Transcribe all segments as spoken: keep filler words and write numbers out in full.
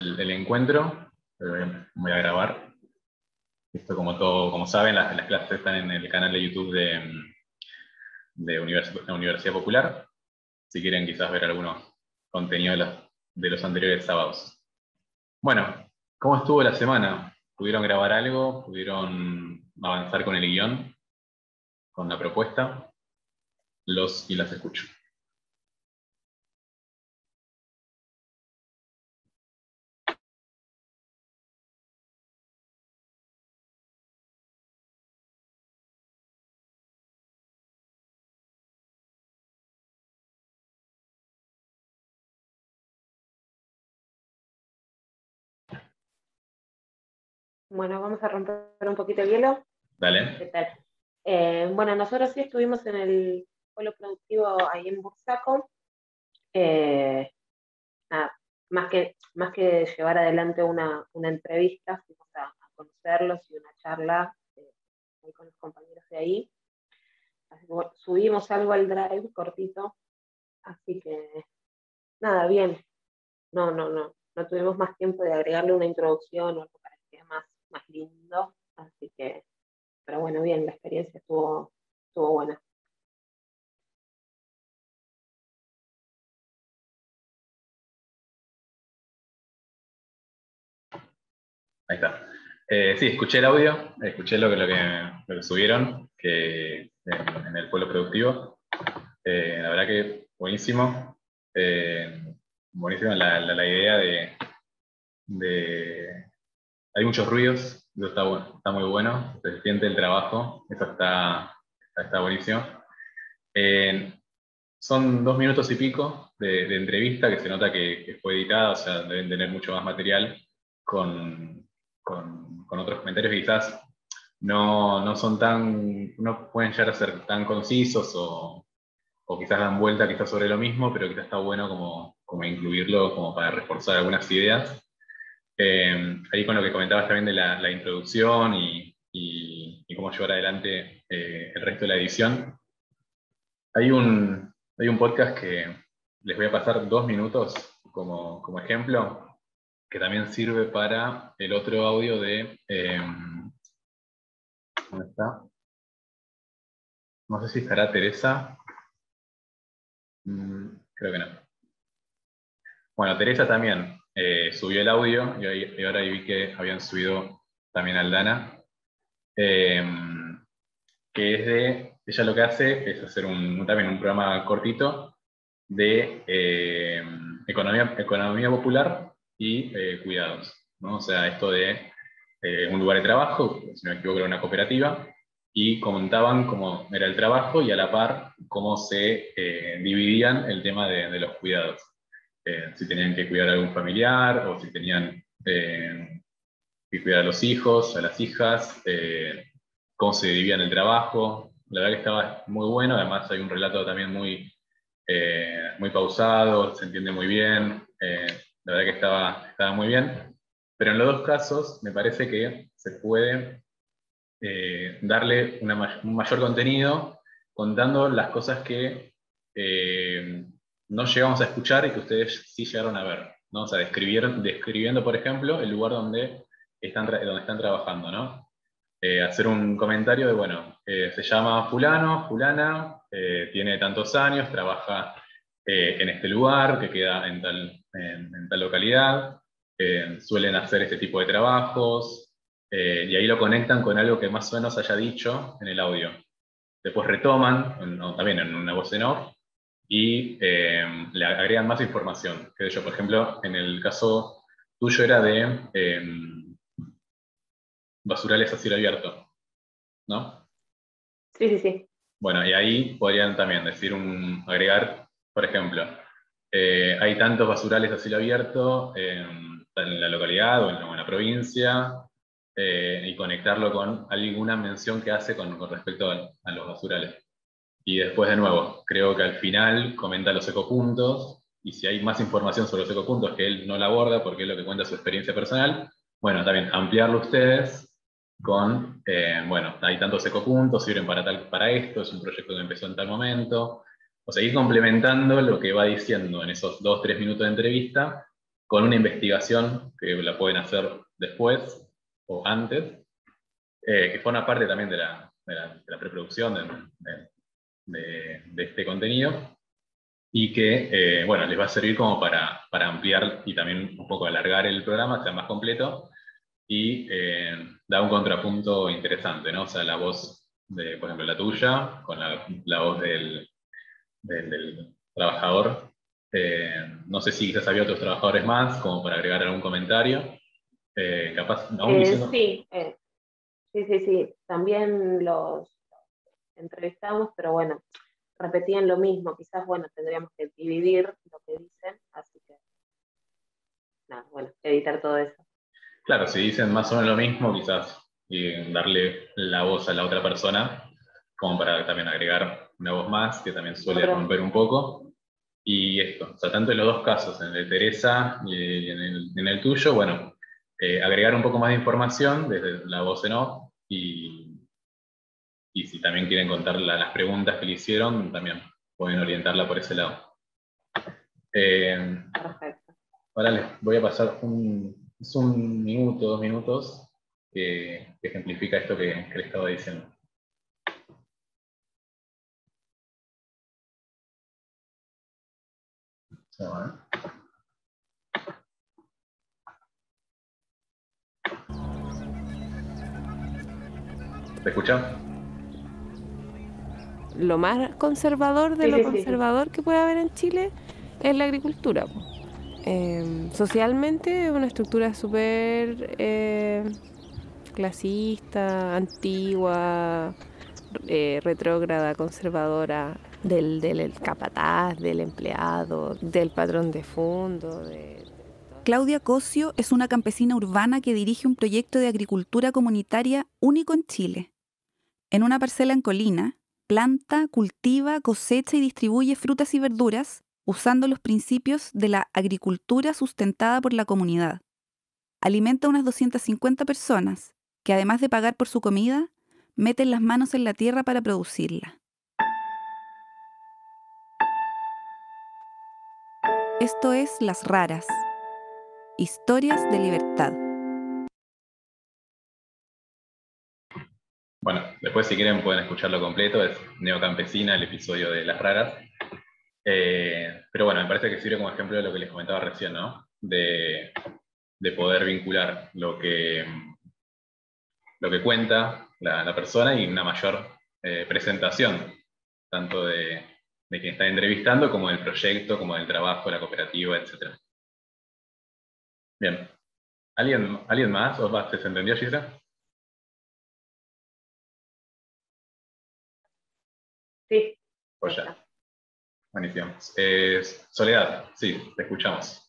el, el encuentro. Eh, voy a grabar. Esto, como todo, como saben, las, las clases están en el canal de YouTube de, de Univers la Universidad Popular. Si quieren quizás ver algunos contenidos de los, de los anteriores sábados. Bueno, ¿cómo estuvo la semana? ¿Pudieron grabar algo? ¿Pudieron avanzar con el guión? ¿Con la propuesta? Los y las escucho. Bueno, vamos a romper un poquito el hielo. Dale. ¿Qué tal? Eh, bueno, nosotros sí estuvimos en el polo productivo ahí en Bursaco. Eh, nada, más que, más que llevar adelante una, una entrevista, fuimos a, a conocerlos y una charla eh, ahí con los compañeros de ahí. Así que, bueno, subimos algo al Drive cortito, así que nada, bien. No, no, no. No tuvimos más tiempo de agregarle una introducción o algo para que sea más, más lindo, así que, pero bueno, bien, la experiencia estuvo, estuvo buena. Ahí está. Eh, sí, escuché el audio, escuché lo que, lo que, lo que subieron que, en, en el pueblo productivo. Eh, la verdad que buenísimo. Eh, buenísimo la, la, la idea de, de... Hay muchos ruidos, eso está, bueno, está muy bueno, se siente el trabajo, eso está, está, está buenísimo. Eh, son dos minutos y pico de, de entrevista que se nota que, que fue editada, o sea, deben tener mucho más material con, con, con otros comentarios que quizás no, no son tan, no pueden llegar a ser tan concisos o, o quizás dan vuelta quizás sobre lo mismo, pero quizás está bueno como, como incluirlo como para reforzar algunas ideas. Eh, ahí con lo que comentabas también de la, la introducción y, y, y cómo llevar adelante eh, el resto de la edición. Hay un, hay un podcast que les voy a pasar dos minutos como, como ejemplo, que también sirve para el otro audio de... Eh, ¿dónde está? No sé si estará Teresa. Mm, creo que no. Bueno, Teresa también eh, subió el audio y, ahí, y ahora vi que habían subido también Aldana. Eh, que es de... Ella lo que hace es hacer un, también un programa cortito de eh, economía, economía popular y eh, cuidados, ¿no? O sea, esto de eh, un lugar de trabajo, si no me equivoco era una cooperativa, y comentaban cómo era el trabajo y a la par cómo se eh, dividían el tema de, de los cuidados. Eh, si tenían que cuidar a algún familiar o si tenían eh, que cuidar a los hijos, a las hijas, eh, cómo se dividían el trabajo. La verdad que estaba muy bueno, además hay un relato también muy eh, muy pausado, se entiende muy bien, eh, la verdad que estaba, estaba muy bien, pero en los dos casos me parece que se puede eh, darle una, un mayor contenido contando las cosas que eh, no llegamos a escuchar y que ustedes sí llegaron a ver, ¿no? O sea, describiendo, por ejemplo, el lugar donde están, donde están trabajando, ¿no? Eh, hacer un comentario de, bueno, eh, se llama fulano, fulana, eh, tiene tantos años, trabaja eh, en este lugar, que queda en tal, en, en tal localidad, eh, suelen hacer este tipo de trabajos, eh, y ahí lo conectan con algo que más o menos haya dicho en el audio. Después retoman, no, también en una voz en off, y eh, le agregan más información. Que yo, por ejemplo, en el caso tuyo era de... Eh, basurales a cielo abierto, ¿no? Sí, sí, sí. Bueno, y ahí podrían también decir un, agregar, por ejemplo, eh, hay tantos basurales a cielo abierto en, en la localidad o en, o en la provincia, eh, y conectarlo con alguna mención que hace con, con respecto a, a los basurales. Y después, de nuevo, creo que al final comenta los ecopuntos, y si hay más información sobre los ecopuntos que él no la aborda porque es lo que cuenta su experiencia personal, bueno, también ampliarlo ustedes con, eh, bueno, hay tantos ecopuntos, sirven para, tal, para esto, es un proyecto que empezó en tal momento. O sea, ir complementando lo que va diciendo en esos dos, tres minutos de entrevista con una investigación que la pueden hacer después o antes, eh, que forma parte también de la, de la, de la preproducción de, de, de, de este contenido, y que, eh, bueno, les va a servir como para, para ampliar y también un poco alargar el programa, sea más completo, y eh, da un contrapunto interesante, ¿no? O sea, la voz de, por ejemplo, la tuya, con la, la voz del, del, del trabajador. Eh, no sé si quizás había otros trabajadores más, como para agregar algún comentario. Eh, capaz, aún Eh, diciendo... sí, eh, sí, sí, sí. También los entrevistamos, pero bueno, repetían lo mismo. Quizás, bueno, tendríamos que dividir lo que dicen, así que, nada, bueno, editar todo eso. Claro, si dicen más o menos lo mismo, quizás y darle la voz a la otra persona, como para también agregar una voz más, que también suele Otro, romper un poco. Y esto, o sea, tanto en los dos casos, en el de Teresa y en el, en el tuyo, bueno, eh, agregar un poco más de información desde la voz en off, y, y si también quieren contar la- las preguntas que le hicieron, también pueden orientarla por ese lado. Eh, perfecto. Ahora les voy a pasar un, es un minuto, dos minutos, que, que ejemplifica esto que, que les estaba diciendo. Ya va, ¿eh? ¿Se escucha? Lo más conservador de Sí, lo sí, sí, sí. conservador que puede haber en Chile es la agricultura. po. Eh, socialmente es una estructura súper eh, clasista, antigua, eh, retrógrada, conservadora, del, del capataz, del empleado, del patrón de fondo. De... Claudia Cosio es una campesina urbana que dirige un proyecto de agricultura comunitaria único en Chile. En una parcela en Colina, planta, cultiva, cosecha y distribuye frutas y verduras usando los principios de la agricultura sustentada por la comunidad. Alimenta a unas doscientas cincuenta personas que, además de pagar por su comida, meten las manos en la tierra para producirla. Esto es Las Raras, historias de libertad. Bueno, después si quieren pueden escucharlo completo, es Neocampesina, el episodio de Las Raras. Eh, pero bueno, me parece que sirve como ejemplo de lo que les comentaba recién, ¿no? De, de poder vincular lo que, lo que cuenta la, la persona y una mayor eh, presentación, tanto de, de quien está entrevistando, como del proyecto, como del trabajo, la cooperativa, etcétera. Bien. ¿Alguien, ¿alguien más? ¿O más? ¿Se entendió, Gisela? Sí, Pues ya. Buenísimo. Eh, Soledad, sí, te escuchamos.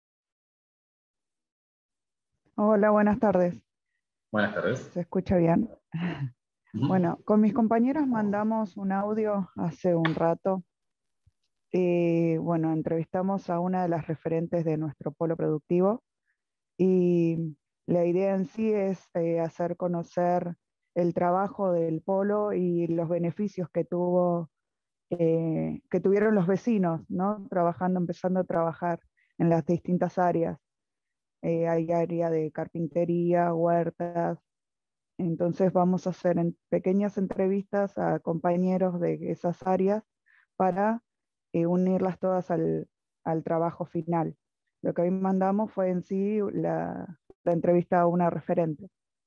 Hola, buenas tardes. Buenas tardes. ¿Se escucha bien? Uh-huh. Bueno, con mis compañeros mandamos un audio hace un rato y bueno, entrevistamos a una de las referentes de nuestro polo productivo y la idea en sí es eh, hacer conocer el trabajo del polo y los beneficios que tuvo, eh, que tuvieron los vecinos, ¿no? Trabajando, empezando a trabajar en las distintas áreas. Eh, hay área de carpintería, huertas. Entonces vamos a hacer en pequeñas entrevistas a compañeros de esas áreas para eh, unirlas todas al, al trabajo final. Lo que hoy mandamos fue en sí la, la entrevista a una referente.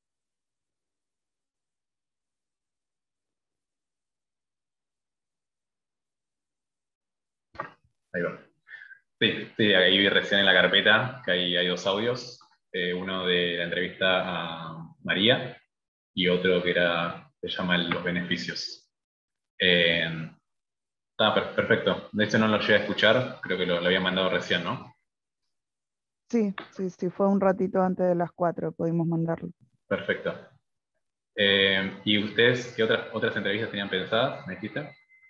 Ahí va. Sí, sí, ahí vi recién en la carpeta que hay, hay dos audios. Eh, uno de la entrevista a María y otro que era, se llama Los Beneficios. Eh, está per- perfecto. De hecho no lo llegué a escuchar, creo que lo, lo había mandado recién, ¿no? Sí, sí, sí, fue un ratito antes de las cuatro, pudimos mandarlo. Perfecto. Eh, ¿y ustedes qué otras, otras entrevistas tenían pensadas, me dijiste?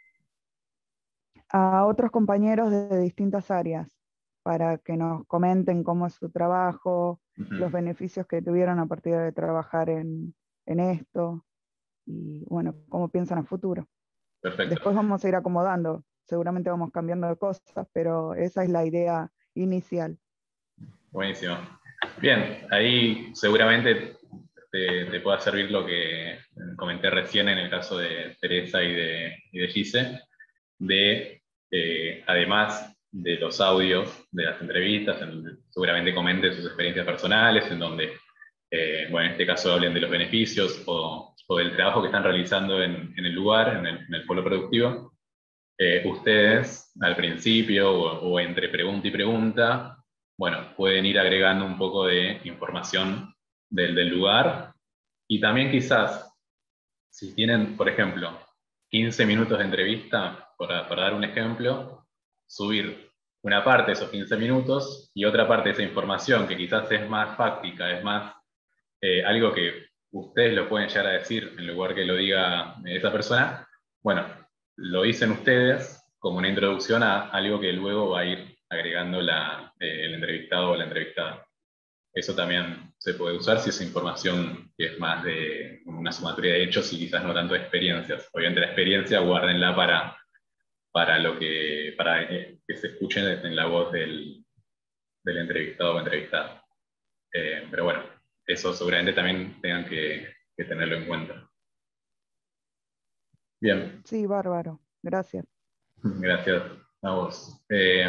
A otros compañeros de distintas áreas para que nos comenten cómo es su trabajo, Uh-huh. los beneficios que tuvieron a partir de trabajar en, en esto y bueno, cómo piensan a futuro. Perfecto. Después vamos a ir acomodando, seguramente vamos cambiando de cosas, pero esa es la idea inicial. Buenísimo. Bien, ahí seguramente te, te pueda servir lo que comenté recién en el caso de Teresa y de, y de Gise, de, eh, además de los audios de las entrevistas, en donde seguramente comenten sus experiencias personales, en donde, eh, bueno, en este caso hablen de los beneficios o, o del trabajo que están realizando en, en el lugar, en el, en el polo productivo. Eh, ustedes, al principio o, o entre pregunta y pregunta, bueno, pueden ir agregando un poco de información del, del lugar y también quizás, si tienen, por ejemplo, quince minutos de entrevista, para, para dar un ejemplo, subir una parte de esos quince minutos y otra parte de esa información que quizás es más fáctica, es más eh, algo que ustedes lo pueden llegar a decir en lugar que lo diga esa persona, bueno, lo dicen ustedes como una introducción a algo que luego va a ir agregando la, eh, el entrevistado o la entrevistada. Eso también se puede usar si es información que es más de una sumatoria de hechos y quizás no tanto de experiencias. Obviamente la experiencia guárdenla para, para, lo que, para que se escuche en la voz del, del entrevistado o entrevistada. Eh, pero bueno, eso seguramente también tengan que, que tenerlo en cuenta. Bien. Sí, bárbaro. Gracias. Gracias a vos. Eh,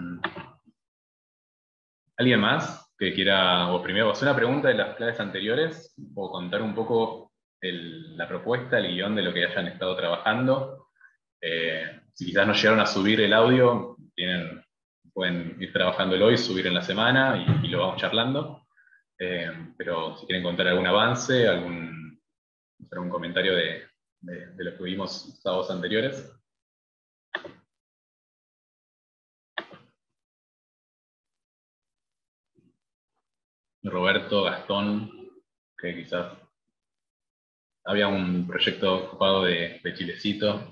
¿Alguien más que quiera, o primero, hacer una pregunta de las clases anteriores o contar un poco el, la propuesta, el guión de lo que hayan estado trabajando? Eh, si quizás no llegaron a subir el audio, tienen, pueden ir trabajándolo y subir en la semana y, y lo vamos charlando. Eh, pero si quieren contar algún avance, algún, algún comentario de, de, de lo que vimos sábados anteriores. Roberto, Gastón, que quizás había un proyecto ocupado de, de Chilecito.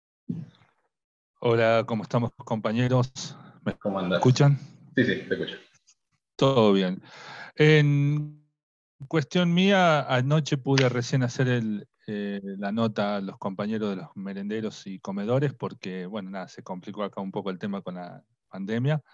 Hola, ¿cómo estamos, compañeros? ¿Me ¿Cómo andás? escuchan? Sí, sí, te escucho. Todo bien. En cuestión mía, anoche pude recién hacer el, eh, la nota a los compañeros de los merenderos y comedores porque, bueno, nada, se complicó acá un poco el tema con la pandemia.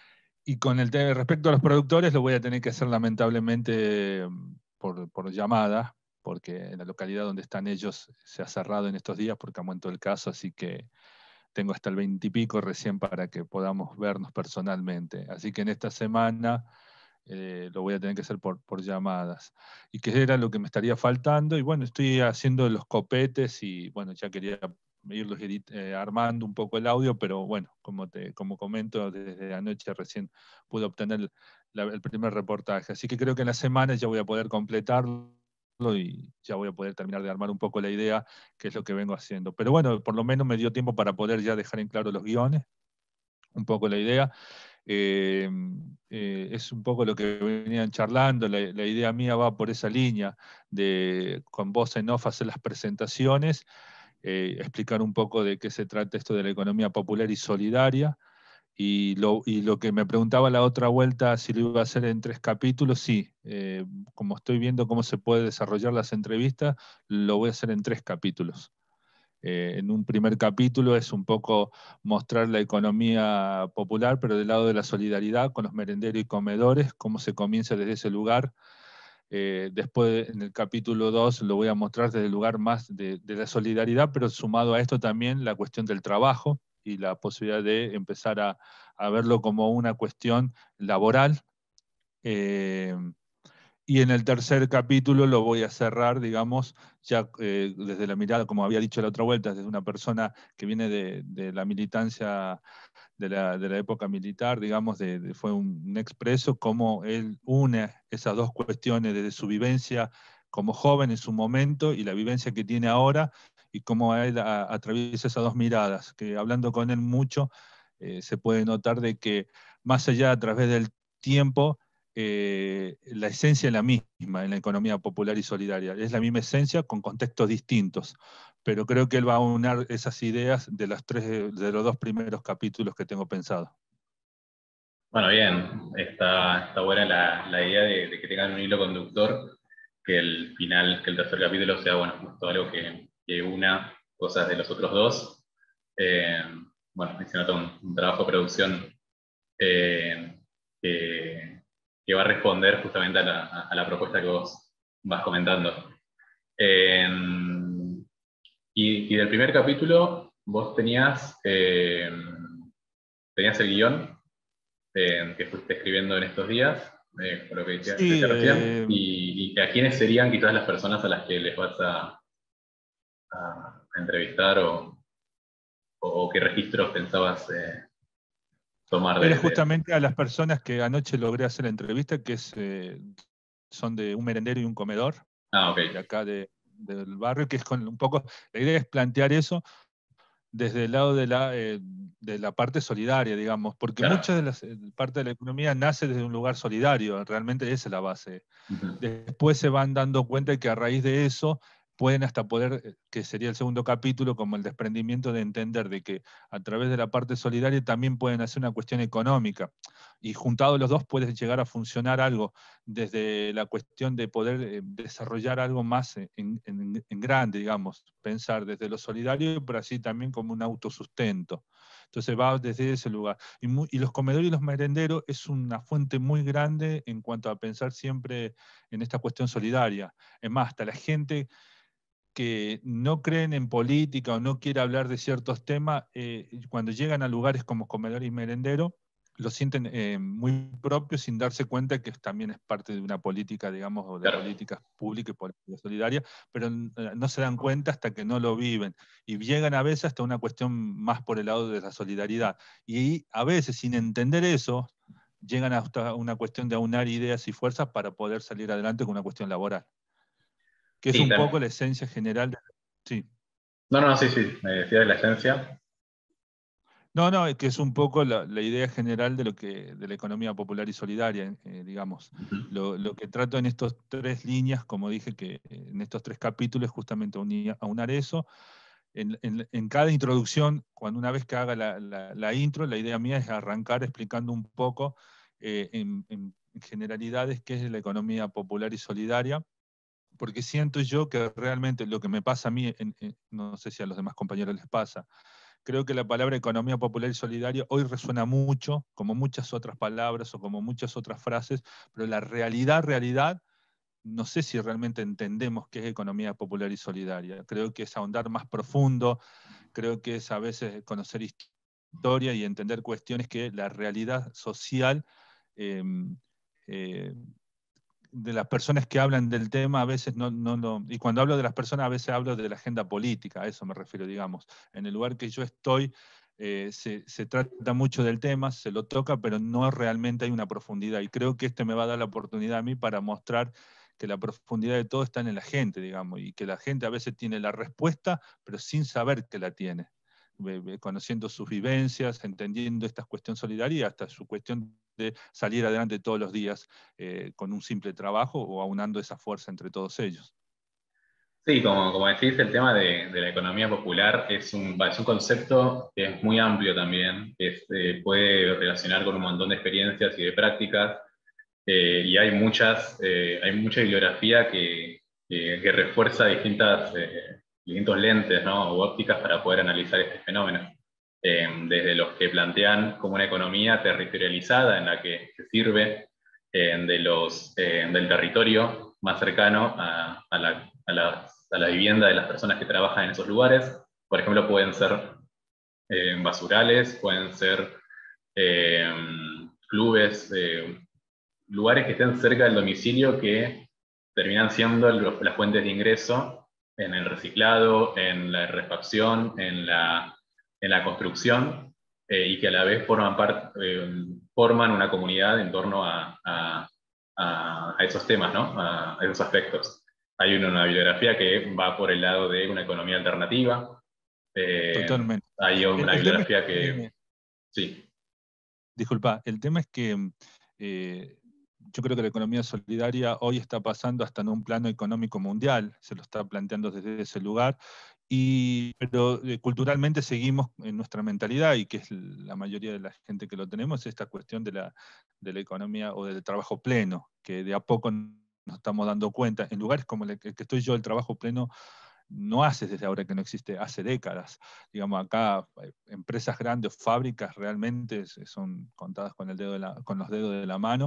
Y con el tema respecto a los productores, lo voy a tener que hacer lamentablemente por, por llamada, porque en la localidad donde están ellos se ha cerrado en estos días porque aumentó el caso, así que tengo hasta el veintipico recién para que podamos vernos personalmente. Así que en esta semana eh, lo voy a tener que hacer por, por llamadas. Y que era lo que me estaría faltando. Y bueno, estoy haciendo los copetes y bueno, ya quería irlos eh, armando un poco el audio, pero bueno, como, te, como comento, desde anoche recién pude obtener la, el primer reportaje. Así que creo que en la semana ya voy a poder completarlo y ya voy a poder terminar de armar un poco la idea, que es lo que vengo haciendo. Pero bueno, por lo menos me dio tiempo para poder ya dejar en claro los guiones, un poco la idea. Eh, eh, es un poco lo que venían charlando, la, la idea mía va por esa línea de con voz en off hacer las presentaciones, eh, explicar un poco de qué se trata esto de la economía popular y solidaria. Y lo, y lo que me preguntaba la otra vuelta, si lo iba a hacer en tres capítulos, sí. Eh, como estoy viendo cómo se puede desarrollar las entrevistas, lo voy a hacer en tres capítulos. Eh, en un primer capítulo es un poco mostrar la economía popular, pero del lado de la solidaridad con los merenderos y comedores, cómo se comienza desde ese lugar. Eh, después, en el capítulo dos, lo voy a mostrar desde el lugar más de, de la solidaridad, pero sumado a esto también la cuestión del trabajo y la posibilidad de empezar a, a verlo como una cuestión laboral. Eh, y en el tercer capítulo lo voy a cerrar, digamos, ya eh, desde la mirada, como había dicho la otra vuelta, desde una persona que viene de, de la militancia, de la, de la época militar, digamos, de, de, fue un, un expreso, cómo él une esas dos cuestiones desde su vivencia como joven en su momento y la vivencia que tiene ahora, y cómo él a, atraviesa esas dos miradas, que hablando con él mucho, eh, se puede notar de que más allá a través del tiempo, eh, la esencia es la misma en la economía popular y solidaria. Es la misma esencia con contextos distintos. Pero creo que él va a unir esas ideas de, las tres, de los dos primeros capítulos que tengo pensado. Bueno, bien. Está, está buena la, la idea de, de que tengan un hilo conductor, que el final, que el tercer capítulo sea, bueno, justo algo que, que una cosas de los otros dos. Eh, bueno, se nota un, un trabajo de producción eh, que que va a responder justamente a la, a la propuesta que vos vas comentando. Eh, y, y del primer capítulo, vos tenías, eh, tenías el guión eh, que fuiste escribiendo en estos días, eh, por lo que decía, Sí, decía recién, eh, y, y a quiénes serían quizás las personas a las que les vas a, a, a entrevistar o, o qué registros pensabas eh, tomar era de, de... justamente a las personas que anoche logré hacer la entrevista, que es, eh, son de un merendero y un comedor, Ah, ok. de acá de, del barrio, que es con un poco, la idea es plantear eso desde el lado de la, eh, de la parte solidaria, digamos, porque Claro. mucha de la parte de la economía nace desde un lugar solidario, realmente esa es la base. Uh-huh. Después se van dando cuenta de que a raíz de eso pueden hasta poder, que sería el segundo capítulo, como el desprendimiento de entender de que a través de la parte solidaria también pueden hacer una cuestión económica. Y juntados los dos puede llegar a funcionar algo desde la cuestión de poder eh, desarrollar algo más en, en, en grande, digamos, pensar desde lo solidario, pero así también como un autosustento. Entonces va desde ese lugar. Y, muy, y los comedores y los merenderos es una fuente muy grande en cuanto a pensar siempre en esta cuestión solidaria. Es más, hasta la gente que no creen en política o no quiere hablar de ciertos temas, eh, cuando llegan a lugares como comedor y merendero, lo sienten eh, muy propio sin darse cuenta que también es parte de una política, digamos, o de Claro. políticas públicas y política solidaria, pero eh, no se dan cuenta hasta que no lo viven. Y llegan a veces hasta una cuestión más por el lado de la solidaridad. Y a veces, sin entender eso, llegan hasta una cuestión de aunar ideas y fuerzas para poder salir adelante con una cuestión laboral. Que es Sí, un también. poco la esencia general de... Sí. No, no, sí, sí, me decía de la esencia. No, no, es que es un poco la, la idea general de lo que de la economía popular y solidaria, eh, digamos. Uh-huh. Lo, lo que trato en estas tres líneas, como dije, que en estos tres capítulos, justamente unir, aunar eso. En, en, en cada introducción, cuando una vez que haga la, la, la intro, la idea mía es arrancar explicando un poco eh, en, en generalidades qué es la economía popular y solidaria, porque siento yo que realmente lo que me pasa a mí, en, en, no sé si a los demás compañeros les pasa, creo que la palabra economía popular y solidaria hoy resuena mucho, como muchas otras palabras o como muchas otras frases, pero la realidad, realidad, no sé si realmente entendemos qué es economía popular y solidaria. Creo que es ahondar más profundo, creo que es a veces conocer historia y entender cuestiones que la realidad social eh, eh, de las personas que hablan del tema a veces no, no, no, y cuando hablo de las personas a veces hablo de la agenda política, a eso me refiero, digamos. En el lugar que yo estoy eh, se, se trata mucho del tema, se lo toca, pero no realmente hay una profundidad, y creo que este me va a dar la oportunidad a mí para mostrar que la profundidad de todo está en la gente, digamos, y que la gente a veces tiene la respuesta, pero sin saber que la tiene, conociendo sus vivencias, entendiendo esta cuestión solidaria, hasta su cuestión de salir adelante todos los días eh, con un simple trabajo o aunando esa fuerza entre todos ellos. Sí, como, como decís, el tema de, de la economía popular es un, es un concepto que es muy amplio también, que se puede relacionar con un montón de experiencias y de prácticas, eh, y hay, muchas, eh, hay mucha bibliografía que, que, que refuerza distintas, eh, distintos lentes, ¿no? U ópticas para poder analizar este fenómeno. Eh, desde los que plantean como una economía territorializada en la que se sirve eh, de los, eh, del territorio más cercano a, a, la, a, la, a, la, vivienda de las personas que trabajan en esos lugares. Por ejemplo, pueden ser eh, basurales, pueden ser eh, clubes, eh, lugares que estén cerca del domicilio que terminan siendo el, las fuentes de ingreso en el reciclado, en la refacción, en la, en la construcción, eh, y que a la vez forman, part, eh, forman una comunidad en torno a, a, a, a esos temas, ¿no? A, a esos aspectos. Hay una, una bibliografía que va por el lado de una economía alternativa. Eh, Totalmente. hay El, una el tema es bibliografía que, que... Sí. Disculpa, el tema es que eh, yo creo que la economía solidaria hoy está pasando hasta en un plano económico mundial, se lo está planteando desde ese lugar, y, pero eh, culturalmente seguimos en nuestra mentalidad, y que es la mayoría de la gente que lo tenemos, esta cuestión de la, de la economía o del trabajo pleno, que de a poco nos estamos dando cuenta. En lugares como el que estoy yo, el trabajo pleno no hace desde ahora que no existe, hace décadas. Digamos, acá empresas grandes, fábricas realmente son contadas con, el dedo de la, con los dedos de la mano,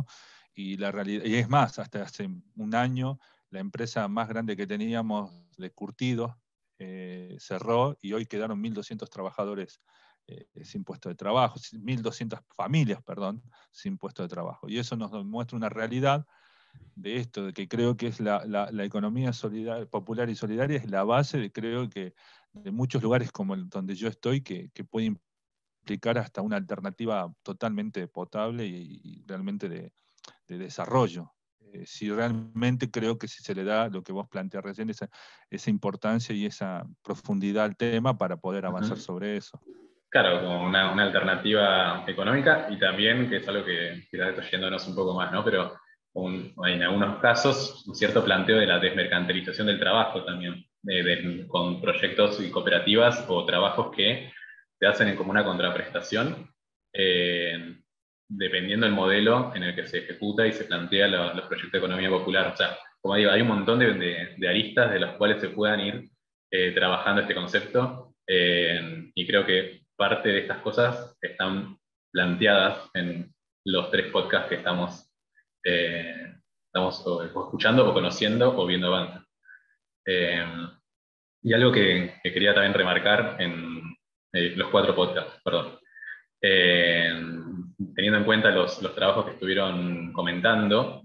y la realidad, y es más, hasta hace un año, la empresa más grande que teníamos de curtidos eh, cerró y hoy quedaron mil doscientos trabajadores eh, sin puesto de trabajo, mil doscientas familias, perdón, sin puesto de trabajo. Y eso nos muestra una realidad de esto, de que creo que es la, la, la economía solidaria, popular y solidaria, es la base de creo que de muchos lugares como el, donde yo estoy, que, que puede implicar hasta una alternativa totalmente potable y, y realmente de, de desarrollo. Eh, si realmente creo que si se le da lo que vos planteás recién, esa, esa importancia y esa profundidad al tema para poder avanzar Ujú. sobre eso. Claro, como una, una alternativa económica y también, que es algo que quizás estoy yéndonos un poco más, ¿no? Pero un- en algunos casos, un cierto planteo de la desmercantilización del trabajo también, de- de- con proyectos y cooperativas o trabajos que se hacen en como una contraprestación, eh, dependiendo del modelo en el que se ejecuta y se plantea lo- los proyectos de economía popular. O sea, como digo, hay un montón de, de- de aristas de las cuales se puedan ir eh, trabajando este concepto, eh, y creo que parte de estas cosas están planteadas en los tres podcasts que estamos, eh, estamos o, o escuchando o conociendo o viendo avances. Eh, y algo que, que quería también remarcar en eh, los cuatro podcasts, perdón. Eh, Teniendo en cuenta los, los trabajos que estuvieron comentando,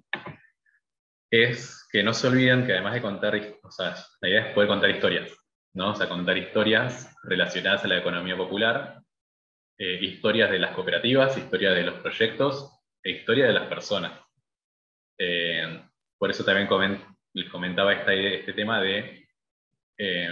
es que no se olviden que además de contar, o sea, la idea es poder contar historias, ¿no? O sea, contar historias relacionadas a la economía popular, eh, historias de las cooperativas, historias de los proyectos e historia de las personas. Eh, por eso también coment les comentaba esta, este tema de eh,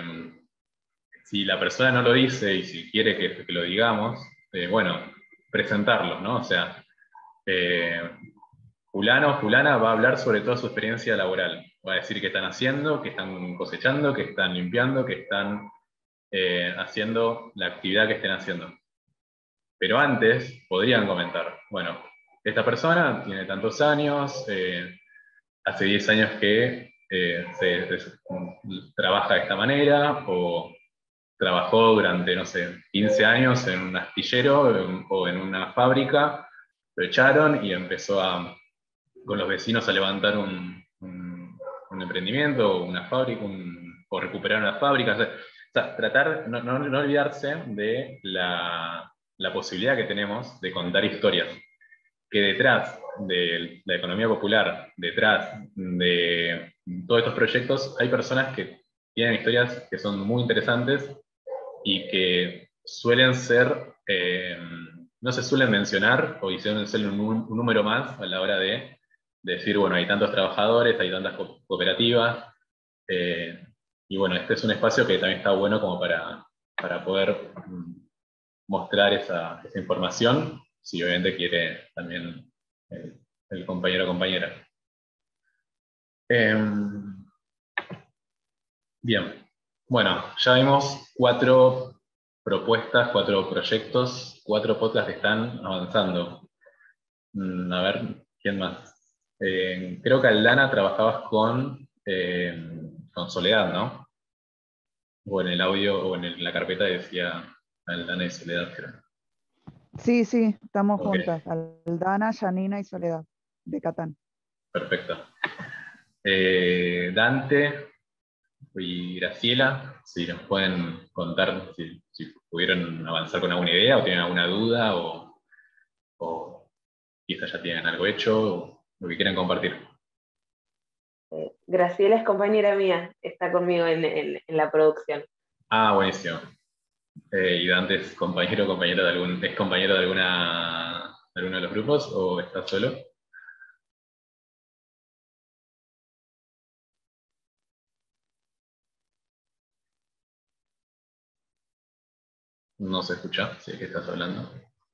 si la persona no lo dice y si quiere que, que lo digamos, eh, bueno, presentarlo, ¿no? O sea, eh, fulano o fulana va a hablar sobre toda su experiencia laboral. Va a decir qué están haciendo, qué están cosechando, qué están limpiando, qué están eh, haciendo la actividad que estén haciendo. Pero antes podrían comentar, bueno, esta persona tiene tantos años, eh, hace diez años que eh, se, se- trabaja de esta manera, o trabajó durante, no sé, quince años en un astillero en- o en una fábrica, lo echaron y empezó a, con los vecinos a levantar un, un, un emprendimiento, una fábrica, un- o recuperar una fábrica. O sea, o sea, tratar, no, no, no olvidarse de la, la posibilidad que tenemos de contar historias, que detrás de la economía popular, detrás de todos estos proyectos, hay personas que tienen historias que son muy interesantes y que suelen ser, eh, no se suelen mencionar o suelen ser un, un número más a la hora de decir, bueno, hay tantos trabajadores, hay tantas co cooperativas, eh, y bueno, este es un espacio que también está bueno como para, para poder mm, mostrar esa, esa información, si obviamente quiere también el, el compañero o compañera. Eh, Bien, bueno, ya vimos cuatro propuestas, cuatro proyectos, cuatro podcasts que están avanzando. Mm, a ver, ¿quién más? Eh, creo que Aldana trabajabas con, eh, con Soledad, ¿no? O en el audio o en el- la carpeta decía Aldana y Soledad, creo. Sí, sí, estamos Ok, juntas. Aldana, Janina y Soledad, de Catán. perfecto. Eh, Dante y Graciela, si nos pueden contar si, si pudieron avanzar con alguna idea o tienen alguna duda o, o quizás ya tienen algo hecho o lo que quieran compartir. Eh, Graciela es compañera mía, está conmigo en, en- en la producción. Ah, buenísimo. Eh, ¿y Dante es compañero o compañera de algún, es compañero de alguna, de alguno de los grupos o está solo? No se escucha, si es que estás hablando.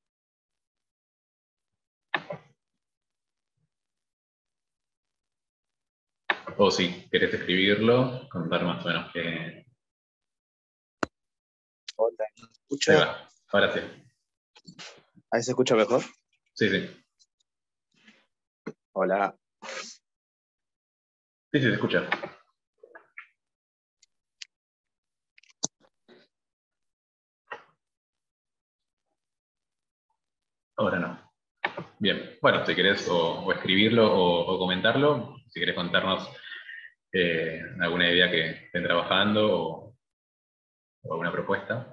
O si querés escribirlo, contar más o menos que... Hola, ¿me Ahí escucha? va, ahora sí. ¿Ahí se escucha mejor? Sí, sí. Hola. Sí, sí, se escucha. Ahora no. Bien, bueno, si querés o, o escribirlo o, o comentarlo, si querés contarnos eh, alguna idea que estén trabajando o, o alguna propuesta.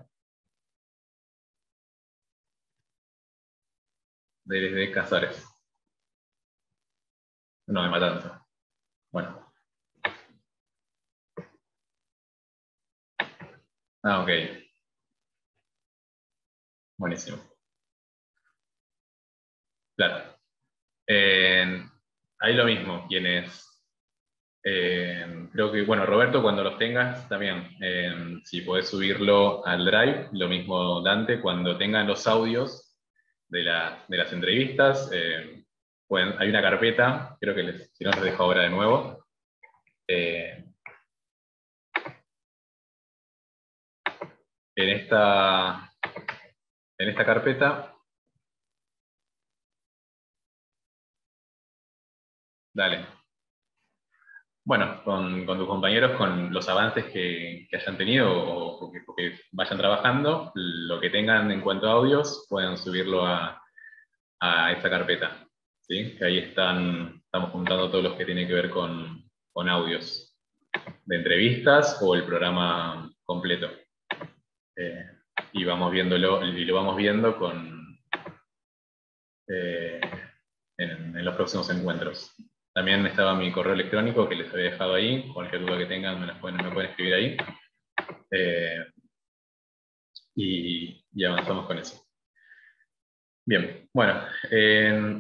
Desde Casares. No, de Matanza. Bueno. Ah, ok. Buenísimo. Claro. Eh, ahí lo mismo, quienes... Eh, creo que, bueno, Roberto, cuando los tengas, también, eh, si podés subirlo al Drive, lo mismo Dante, cuando tengan los audios de, la, de las entrevistas, eh, pueden, hay una carpeta, creo que les, si no les dejo ahora de nuevo. Eh, en, esta, en esta carpeta, dale. Bueno, con, con tus compañeros, con los avances que, que hayan tenido o, o que, o que vayan trabajando, lo que tengan en cuanto a audios, pueden subirlo a, a esta carpeta. ¿Sí? Que ahí están, estamos juntando todos los que tienen que ver con, con audios de entrevistas o el programa completo. Eh, y vamos viéndolo, y lo vamos viendo con, eh, en, en los próximos encuentros. También estaba mi correo electrónico que les había dejado ahí. Cualquier duda que tengan me, las pueden, me pueden escribir ahí. Eh, y, y avanzamos con eso. Bien, bueno. Eh,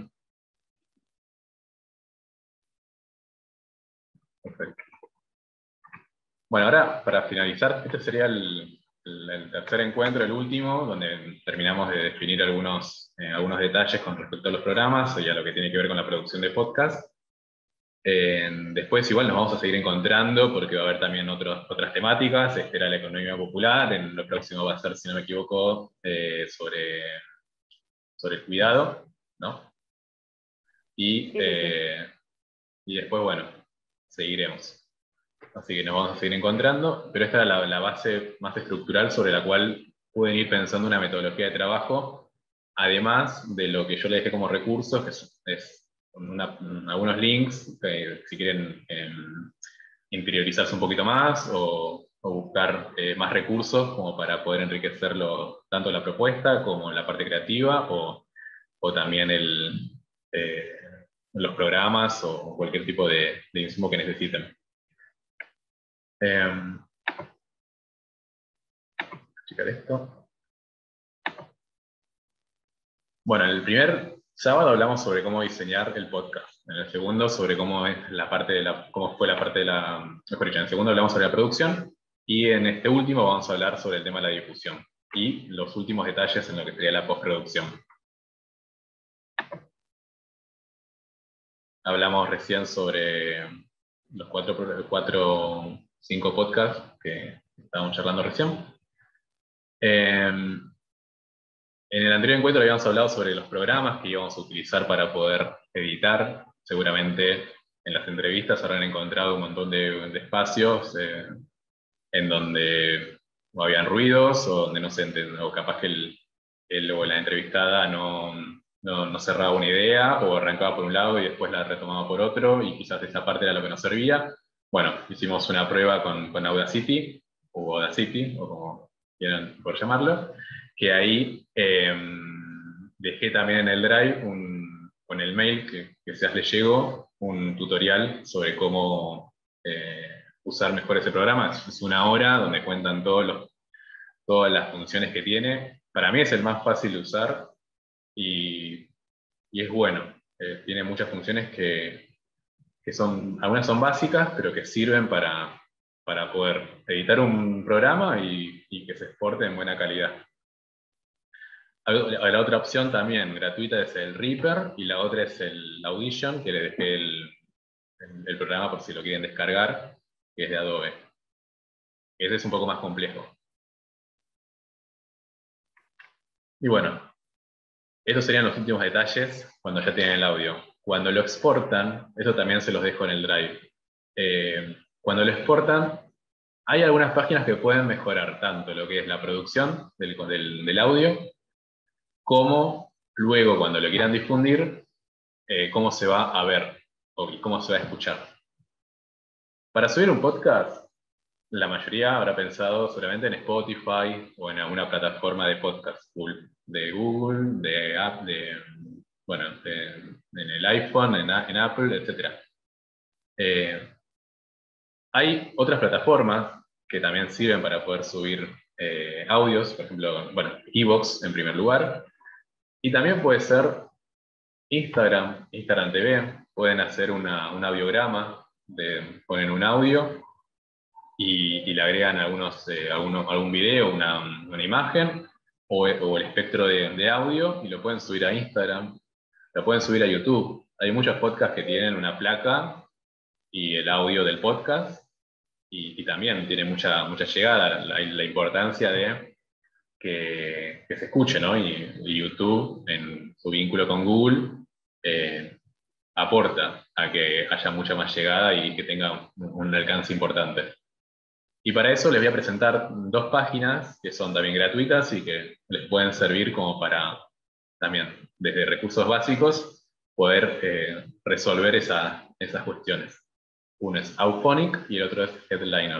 perfecto. Bueno, ahora para finalizar, este sería el, el, el tercer encuentro, el último, donde terminamos de definir algunos, eh, algunos detalles con respecto a los programas y a lo que tiene que ver con la producción de podcast. Eh, después igual nos vamos a seguir encontrando porque va a haber también otros, otras temáticas. Esta era la economía popular, en lo próximo va a ser, si no me equivoco, eh, sobre, sobre el cuidado, ¿no? Y, Sí, sí, sí. eh, y después, bueno, seguiremos. Así que nos vamos a seguir encontrando, pero esta es la, la base más estructural sobre la cual pueden ir pensando una metodología de trabajo, además de lo que yo les dejé como recursos, que es, es una, algunos links, que si quieren eh, interiorizarse un poquito más o, o buscar eh, más recursos como para poder enriquecerlo tanto la propuesta como la parte creativa o, o también el, eh, los programas o cualquier tipo de, de insumo que necesiten. Eh, checar esto. Bueno, en el primer sábado hablamos sobre cómo diseñar el podcast. En el segundo sobre cómo es la parte de la, cómo fue la parte de la, mejor dicho, en el segundo hablamos sobre la producción y en este último vamos a hablar sobre el tema de la difusión y los últimos detalles en lo que sería la postproducción. Hablamos recién sobre los cuatro, cuatro cinco podcasts que estábamos charlando recién. Eh, En el anterior encuentro habíamos hablado sobre los programas que íbamos a utilizar para poder editar. Seguramente en las entrevistas habrán encontrado un montón de, de espacios eh, en donde no habían ruidos o donde no se entendió, o capaz que el, el o la entrevistada no, no, no cerraba una idea o arrancaba por un lado y después la retomaba por otro y quizás esa parte era lo que nos servía. Bueno, hicimos una prueba con, con Audacity o Audacity o como quieran por llamarlo, que ahí eh, dejé también en el Drive un, con el mail que, que se les llegó un tutorial sobre cómo eh, usar mejor ese programa. Es una hora donde cuentan todos los, todas las funciones que tiene. Para mí es el más fácil de usar y, y es bueno. Eh, tiene muchas funciones que, que son, algunas son básicas, pero que sirven para, para poder editar un programa y, y que se exporte en buena calidad. La otra opción también gratuita es el Reaper y la otra es el Audition, que le dejé el, el programa por si lo quieren descargar, que es de Adobe. Ese es un poco más complejo. Y bueno, esos serían los últimos detalles cuando ya tienen el audio. Cuando lo exportan, eso también se los dejo en el Drive. Eh, cuando lo exportan, hay algunas páginas que pueden mejorar tanto lo que es la producción del, del, del audio, como luego cuando lo quieran difundir, eh, cómo se va a ver o cómo se va a escuchar. Para subir un podcast, la mayoría habrá pensado seguramente en Spotify o en alguna plataforma de podcast, de Google, de App, de, bueno, de, en el iPhone, en, en Apple, etcétera. Eh, hay otras plataformas que también sirven para poder subir eh, audios, por ejemplo, bueno, iVoox en primer lugar, y también puede ser Instagram, Instagram T V, pueden hacer una, un audiograma, de, ponen un audio y, y le agregan algunos, eh, algunos, algún video, una, una imagen o, o el espectro de, de audio y lo pueden subir a Instagram, lo pueden subir a YouTube. Hay muchos podcasts que tienen una placa y el audio del podcast y, y también tiene mucha, mucha llegada, la, la importancia de que, que se escuche, ¿no? Y, y YouTube, en su vínculo con Google, eh, aporta a que haya mucha más llegada y que tenga un, un alcance importante. Y para eso les voy a presentar dos páginas que son también gratuitas y que les pueden servir como para también, desde recursos básicos, poder eh, resolver esa, esas cuestiones. Uno es Auphonic y el otro es Headliner.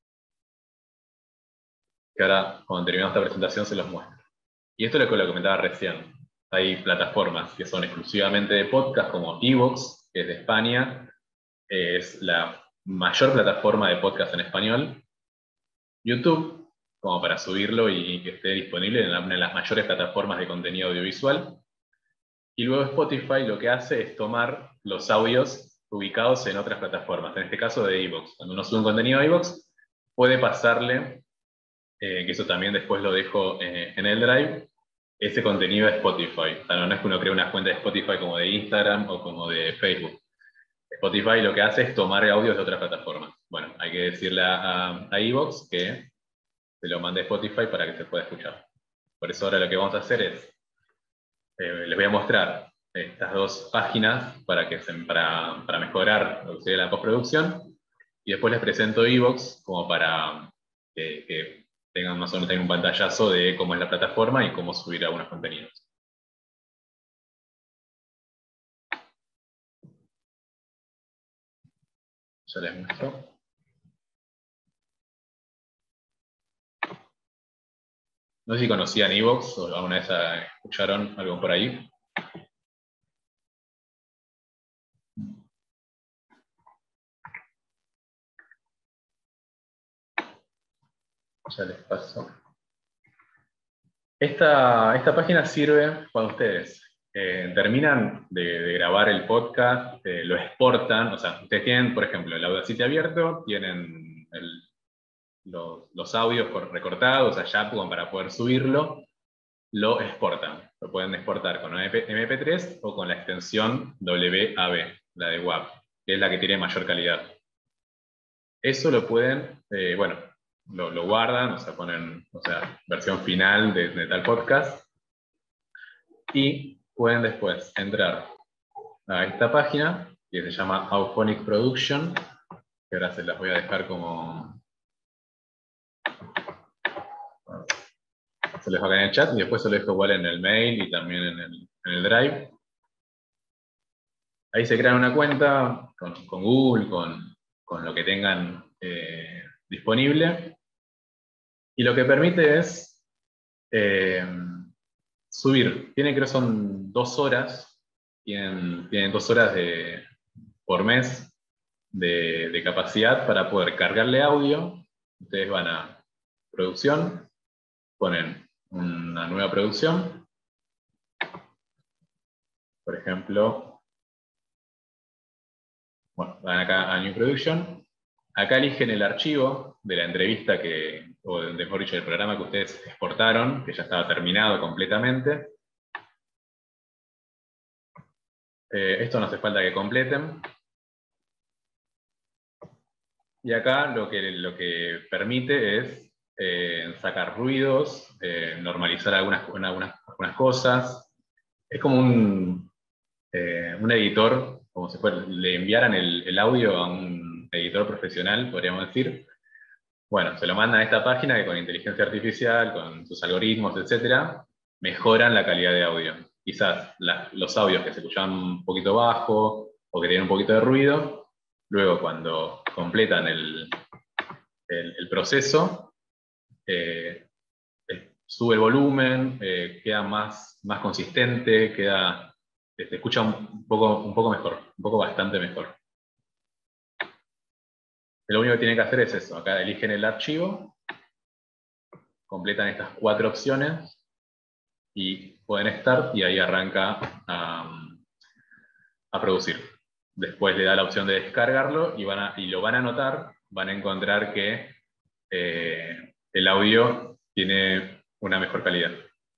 Que ahora, cuando terminemos esta presentación, se los muestro. Y esto es lo que lo comentaba recién. Hay plataformas que son exclusivamente de podcast, como iVoox, que es de España, es la mayor plataforma de podcast en español. YouTube, como para subirlo y que esté disponible en una de las mayores plataformas de contenido audiovisual. Y luego Spotify lo que hace es tomar los audios ubicados en otras plataformas, en este caso de iVoox. Cuando uno sube un contenido a iVoox, puede pasarle, eh, que eso también después lo dejo eh, en el Drive, ese contenido a Spotify. O sea, no es que uno cree una cuenta de Spotify como de Instagram o como de Facebook. Spotify lo que hace es tomar audios de otras plataformas. Bueno, hay que decirle a, a iVoox que se lo mande a Spotify para que se pueda escuchar. Por eso ahora lo que vamos a hacer es, eh, les voy a mostrar estas dos páginas para, que se, para, para mejorar lo que sería la postproducción, y después les presento iVoox como para que, que tengan más o menos un pantallazo de cómo es la plataforma y cómo subir algunos contenidos. Ya les muestro. No sé si conocían iVoox o alguna vez escucharon algo por ahí. Ya les paso. Esta, esta página sirve cuando ustedes eh, terminan de, de grabar el podcast, eh, lo exportan, o sea, ustedes tienen, por ejemplo, el Audacity abierto, tienen el, los, los audios recortados allá para poder subirlo, lo exportan. Lo pueden exportar con M P tres o con la extensión W A V, la de W A V, que es la que tiene mayor calidad. Eso lo pueden, eh, bueno, lo, lo guardan, o sea, ponen, o sea, versión final de, de tal podcast, y pueden después entrar a esta página, que se llama Auphonic Production, que ahora se las voy a dejar como... Se les va a caer en el chat, y después se lo dejo igual en el mail y también en el, en el Drive. Ahí se crean una cuenta con, con Google, con, con lo que tengan eh, disponible. Y lo que permite es eh, subir. Tiene, creo que son dos horas. Tienen, tienen dos horas de, por mes de, de capacidad para poder cargarle audio. Ustedes van a producción, ponen una nueva producción. Por ejemplo, bueno, van acá a New Production. Acá eligen el archivo de la entrevista que, o mejor dicho, del programa que ustedes exportaron, que ya estaba terminado completamente. Eh, esto no hace falta que completen. Y acá lo que, lo que permite es eh, sacar ruidos, eh, normalizar algunas, algunas, algunas cosas. Es como un, eh, un editor, como si fuera, le enviaran el, el audio a un editor profesional, podríamos decir. Bueno, se lo mandan a esta página que con inteligencia artificial, con sus algoritmos, etcétera, mejoran la calidad de audio. quizás la, los audios que se escuchaban un poquito bajo o que tenían un poquito de ruido, luego cuando completan el, el, el proceso, eh, sube el volumen, eh, queda más, más consistente, queda, se escucha un poco, un poco mejor, un poco bastante mejor. Lo único que tienen que hacer es eso, acá eligen el archivo, completan estas cuatro opciones y pueden start y ahí arranca a, a producir. Después le da la opción de descargarlo y, van a, y lo van a notar, van a encontrar que eh, el audio tiene una mejor calidad.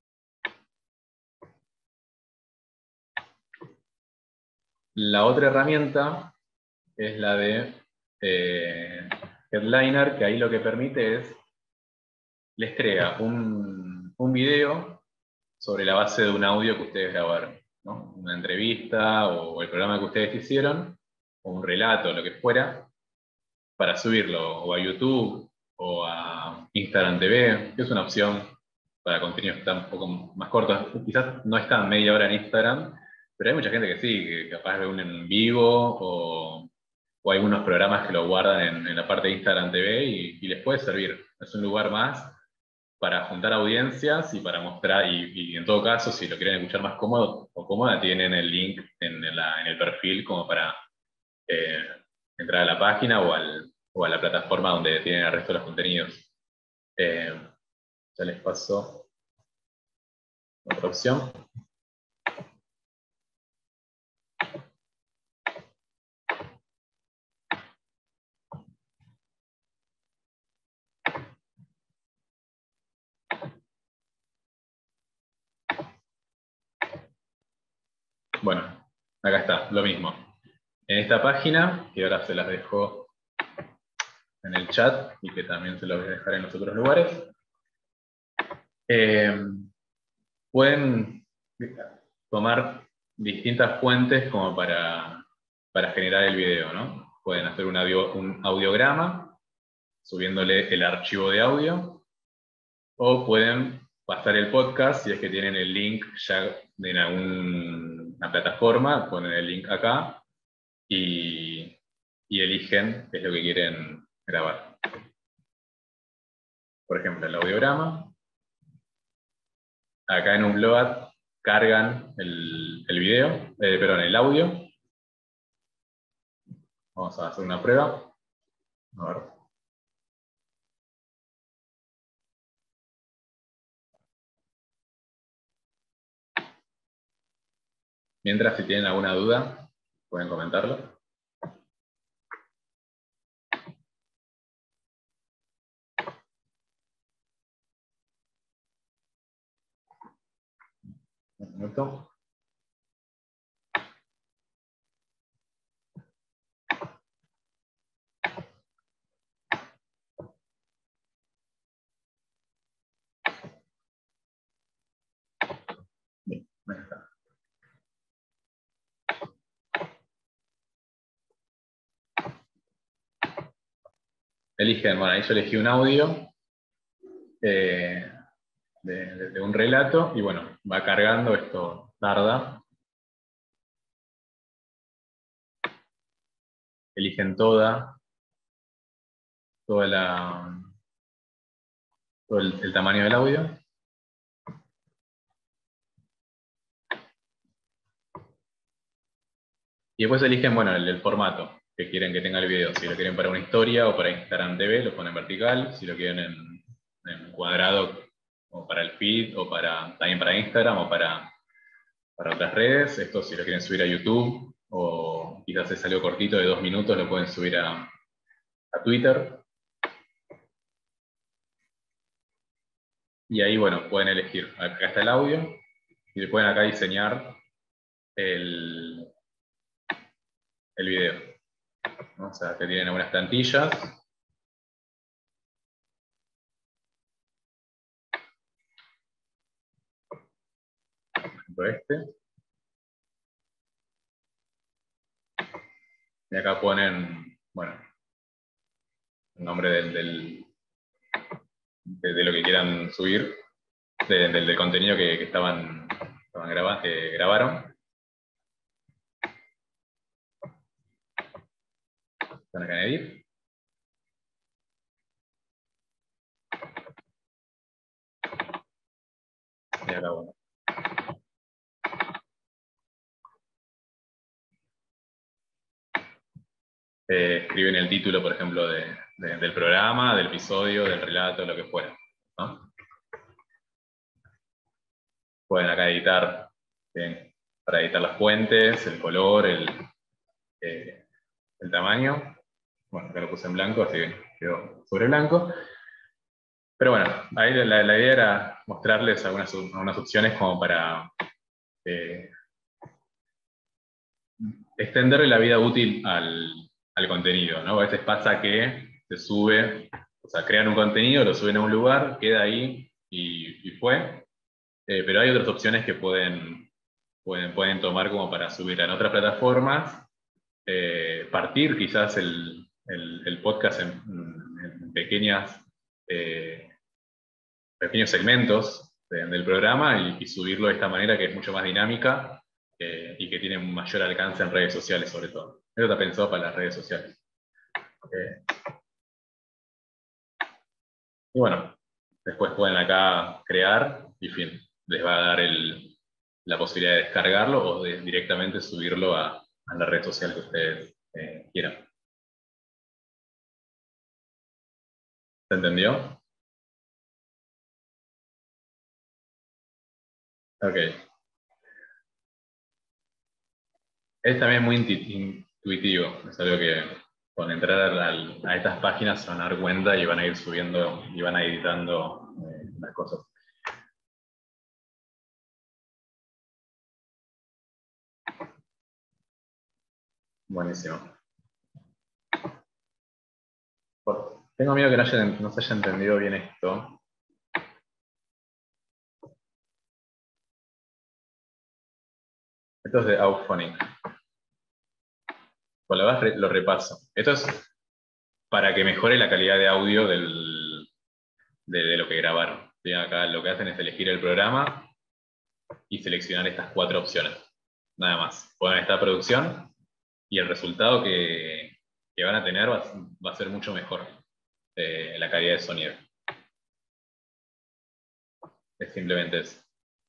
La otra herramienta es la de eh, Headliner, que ahí lo que permite es, les crea un, un video sobre la base de un audio que ustedes grabaron, ¿no? Una entrevista o el programa que ustedes hicieron, o un relato, lo que fuera, para subirlo o a YouTube o a Instagram T V, que es una opción para contenidos que están un poco más cortos. Quizás no están media hora en Instagram, pero hay mucha gente que sí, que capaz ve un en vivo o, o hay unos programas que lo guardan en, en la parte de Instagram T V y, y les puede servir. Es un lugar más para juntar audiencias y para mostrar, y, y en todo caso, si lo quieren escuchar más cómodo o cómoda, tienen el link en, la, en el perfil como para eh, entrar a la página o, al, o a la plataforma donde tienen el resto de los contenidos. Eh, ya les paso otra opción. Bueno, acá está, lo mismo. En esta página, que ahora se las dejo en el chat y que también se los voy a dejar en los otros lugares, eh, pueden tomar distintas fuentes como para, para generar el video, ¿no? Pueden hacer un, audio, un audiograma subiéndole el archivo de audio, o pueden pasar el podcast si es que tienen el link ya en alguna plataforma, ponen el link acá y, y eligen qué es lo que quieren grabar. Por ejemplo, el audiograma. Acá en Upload cargan el, el video, eh, perdón, el audio. Vamos a hacer una prueba. A ver. Mientras, si tienen alguna duda, pueden comentarlo. Un minuto. Bien, ahí está. Eligen, bueno, ahí yo elegí un audio eh, de, de, de un relato y bueno, va cargando, esto tarda. Eligen toda, toda la, todo el, el tamaño del audio. Y después eligen, bueno, el, el formato que quieren que tenga el video. Si lo quieren para una historia o para Instagram T V, lo ponen vertical. Si lo quieren en, en cuadrado, o para el feed, o para, también para Instagram, o para, para otras redes. Esto si lo quieren subir a YouTube, o quizás es algo cortito de dos minutos, lo pueden subir a, a Twitter. Y ahí, bueno, pueden elegir. Acá está el audio, y le pueden acá diseñar el, el video, ¿no? O sea, que tienen algunas plantillas. Por ejemplo, este. Y acá ponen, bueno, el nombre del, del, de, de lo que quieran subir, de, del, del contenido que, que estaban estaban graba eh, grabaron. Están acá en Edit. Y acá bueno. Eh, escriben el título, por ejemplo, de, de, del programa, del episodio, del relato, lo que fuera, ¿no? Pueden acá editar, bien, para editar las fuentes, el color, el, eh, el tamaño. Bueno, acá lo puse en blanco, así que quedó sobre blanco. Pero bueno, ahí la, la idea era mostrarles algunas, algunas opciones como para eh, extenderle la vida útil al, al contenido, ¿no? A veces pasa que se sube, o sea, crean un contenido, lo suben a un lugar, queda ahí y, y fue. Eh, pero hay otras opciones que pueden, pueden, pueden tomar como para subir en otras plataformas, eh, partir quizás el, el, el podcast en, en pequeñas, eh, pequeños segmentos de, del programa y, y subirlo de esta manera que es mucho más dinámica eh, y que tiene un mayor alcance en redes sociales sobre todo. Eso está pensado para las redes sociales. Eh, y bueno, después pueden acá crear y fin, les va a dar el, la posibilidad de descargarlo o de directamente subirlo a, a la red social que ustedes eh, quieran. ¿Se entendió? Ok. Es también muy intuitivo, es algo que con entrar a, a estas páginas se van a dar cuenta y van a ir subiendo y van a ir editando eh, las cosas. Buenísimo. Por, tengo miedo que no, haya, no se haya entendido bien esto. Esto es de Auphonic. Por la verdad lo repaso. Esto es para que mejore la calidad de audio del, de, de lo que grabaron. ¿Sí? Acá lo que hacen es elegir el programa y seleccionar estas cuatro opciones. Nada más. Ponen esta producción y el resultado que, que van a tener va, va a ser mucho mejor eh, la calidad de sonido. Es simplemente eso.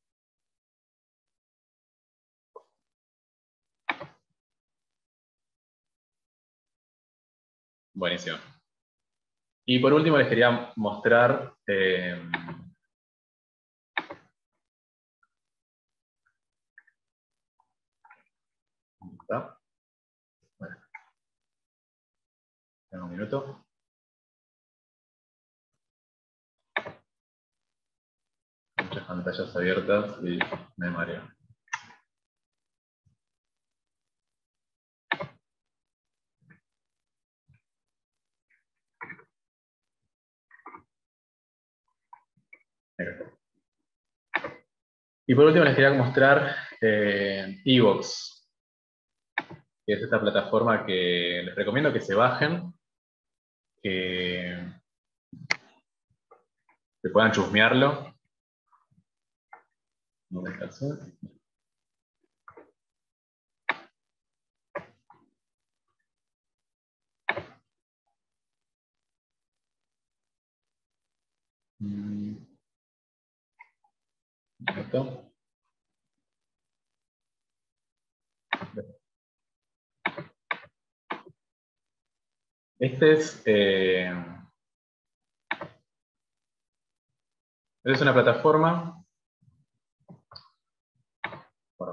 Buenísimo. Y por último les quería mostrar eh, ¿está? Bueno, tengo un minuto. Muchas pantallas abiertas y me mareo. Y por último les quería mostrar eh, Evox, que es esta plataforma que les recomiendo que se bajen, que, que puedan chusmearlo. No me cansé. Mm. ¿Esto? Este es, eh, esta es una plataforma. Bueno,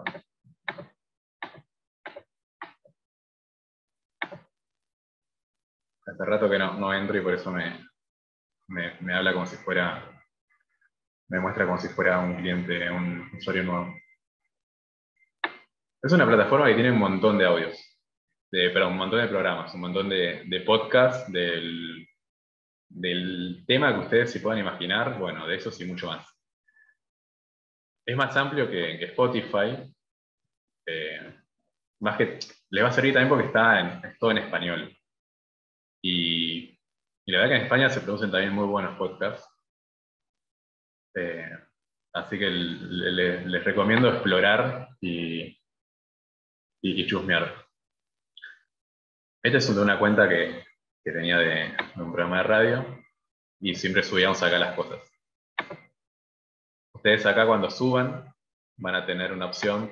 hace rato que no, no entro y por eso me, me, me habla como si fuera, me muestra como si fuera un cliente, un usuario nuevo. Es una plataforma que tiene un montón de audios, de, perdón, un montón de programas, un montón de, de podcasts del, del tema que ustedes se puedan imaginar, bueno, de eso y mucho más. Es más amplio que, que Spotify, eh, más que le va a servir también porque está en, es todo en español. Y, y la verdad que en España se producen también muy buenos podcasts. Eh, Así que le- le- les recomiendo explorar y, y, y chusmear. Esta es de una cuenta que, que tenía de, de un programa de radio y siempre subíamos acá las cosas. Ustedes acá cuando suban van a tener una opción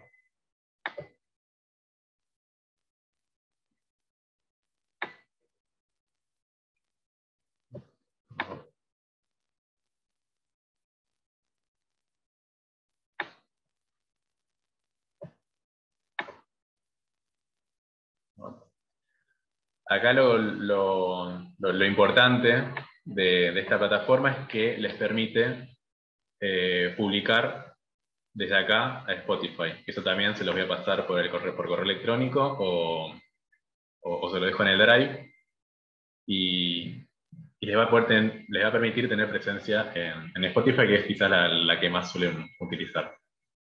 acá lo, lo, lo, lo importante de, de esta plataforma es que les permite eh, publicar desde acá a Spotify. Eso también se los voy a pasar por, el correo, por correo electrónico o, o, o se lo dejo en el Drive. Y, y les, va a poder ten, les va a permitir tener presencia en, en Spotify, que es quizás la, la que más suelen utilizar.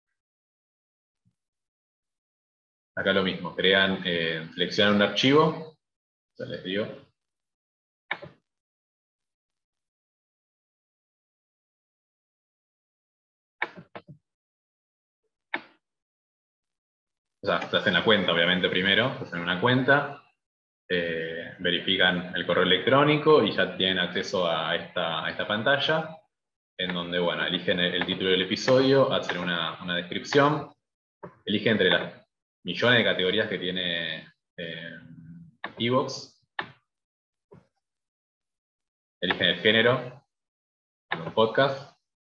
Acá lo mismo, crean, eh, seleccionan un archivo, ya les digo. O sea, se hacen la cuenta, obviamente, primero, se hacen una cuenta, eh, verifican el correo electrónico y ya tienen acceso a esta, a esta pantalla, en donde, bueno, eligen el, el título del episodio, hacen una, una descripción, eligen entre las millones de categorías que tiene eh, iVoox, eligen el género, un podcast.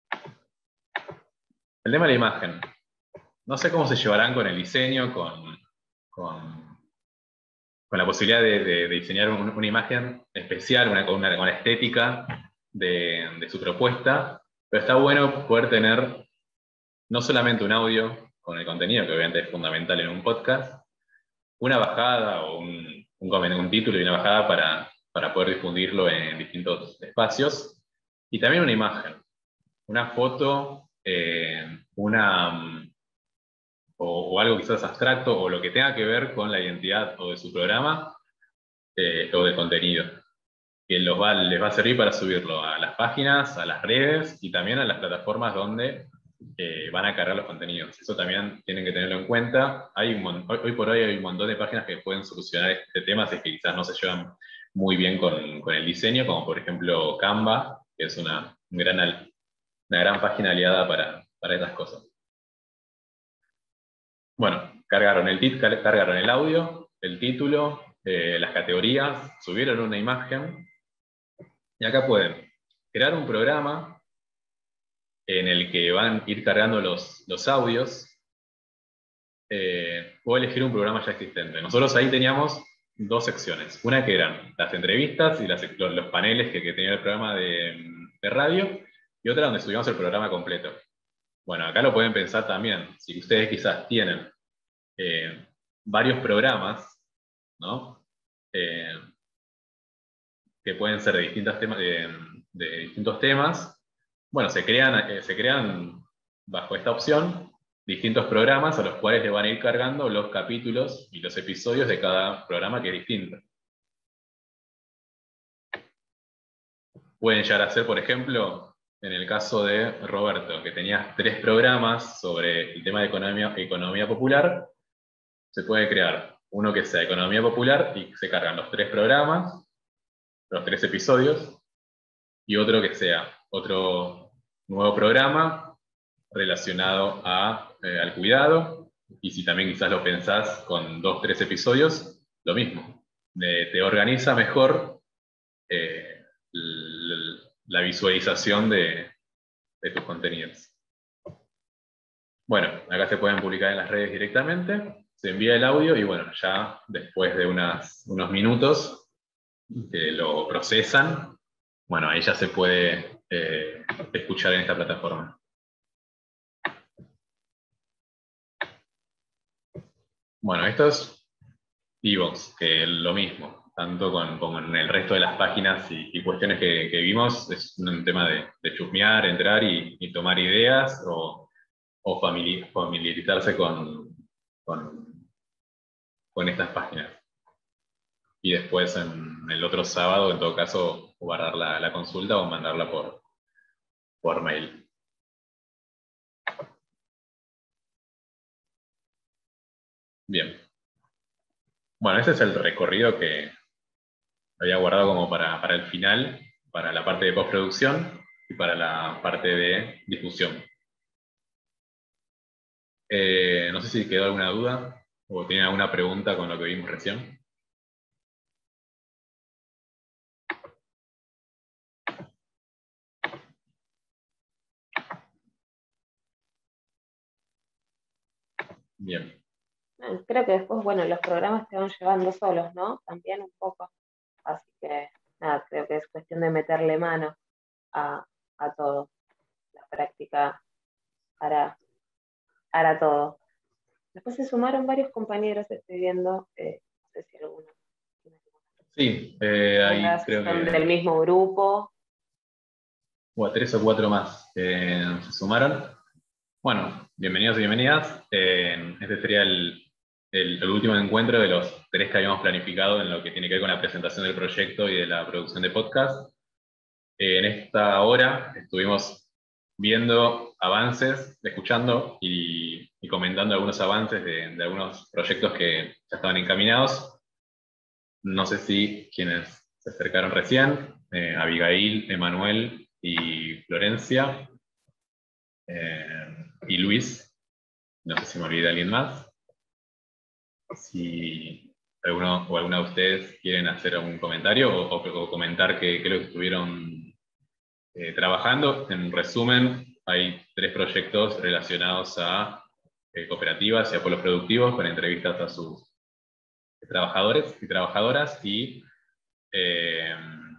El tema de la imagen. No sé cómo se llevarán con el diseño, con, con, con la posibilidad de, de, de diseñar un, una imagen especial, una, con, una, con la estética de, de su propuesta, pero está bueno poder tener no solamente un audio con el contenido, que obviamente es fundamental en un podcast, una bajada o un, un, un título y una bajada para, para poder difundirlo en distintos espacios, y también una imagen, una foto, eh, una... O, o algo quizás abstracto, o lo que tenga que ver con la identidad o de su programa eh, o del contenido, que los va, les va a servir para subirlo a las páginas, a las redes y también a las plataformas donde eh, van a cargar los contenidos. Eso también tienen que tenerlo en cuenta. Hay un, hoy, hoy por hoy hay un montón de páginas que pueden solucionar este tema si es que quizás no se llevan muy bien con, con el diseño, como por ejemplo Canva, que es una, gran, una gran página aliada para, para estas cosas. Bueno, cargaron el, tit cargaron el audio, el título, eh, las categorías, subieron una imagen, y acá pueden crear un programa en el que van a ir cargando los, los audios, eh, o elegir un programa ya existente. Nosotros ahí teníamos dos secciones, una que eran las entrevistas y las, los, los paneles que, que tenía el programa de, de radio, y otra donde subíamos el programa completo. Bueno, acá lo pueden pensar también, si ustedes quizás tienen Eh, varios programas, ¿no? Eh, que pueden ser de, distintas temas, de, de distintos temas. Bueno, se crean, eh, se crean bajo esta opción distintos programas a los cuales le van a ir cargando los capítulos y los episodios de cada programa que es distinto. Pueden llegar a ser, por ejemplo, en el caso de Roberto, que tenía tres programas sobre el tema de economía, economía popular. Se puede crear uno que sea economía popular y se cargan los tres programas, los tres episodios, y otro que sea otro nuevo programa relacionado a, eh, al cuidado, y si también quizás lo pensás con dos, tres episodios, lo mismo. Eh, te organiza mejor eh, la visualización de, de tus contenidos. Bueno, acá se pueden publicar en las redes directamente, se envía el audio y bueno, ya después de unas, unos minutos que lo procesan, bueno, ahí ya se puede eh, escuchar en esta plataforma. Bueno, esto es iVoox, que es lo mismo, tanto con, con el resto de las páginas y, y cuestiones que, que vimos, es un tema de, de chusmear, entrar y, y tomar ideas o, o familiarizarse con, con, con estas páginas. Y después en el otro sábado, en todo caso, guardar la, la consulta o mandarla por, por mail. Bien. Bueno, ese es el recorrido que había guardado como para, para el final, para la parte de postproducción y para la parte de difusión. Eh, no sé si quedó alguna duda o tienen alguna pregunta con lo que vimos recién. Bien. Creo que después, bueno, los programas te van llevando solos, ¿no? También un poco. Así que, nada, creo que es cuestión de meterle mano a, a todo. La práctica hará, hará todo. Después se sumaron varios compañeros, estoy viendo, eh, no sé si alguno. Sí, eh, ahí Si creo son que del mismo grupo. hubo tres o cuatro más que se sumaron. Bueno, bienvenidos y bienvenidas. Eh, este sería el, el, el último encuentro de los tres que habíamos planificado en lo que tiene que ver con la presentación del proyecto y de la producción de podcast. Eh, en esta hora estuvimos viendo avances, escuchando y, y comentando algunos avances de, de algunos proyectos que ya estaban encaminados. No sé si quienes se acercaron recién, eh, Abigail, Emanuel y Florencia, eh, y Luis, no sé si me olvidé de alguien más. Si alguno o alguna de ustedes quieren hacer algún comentario o, o, o comentar qué es lo que estuvieron eh, trabajando. En resumen, hay tres proyectos relacionados a eh, cooperativas y a polos productivos con entrevistas a sus trabajadores y trabajadoras y eh,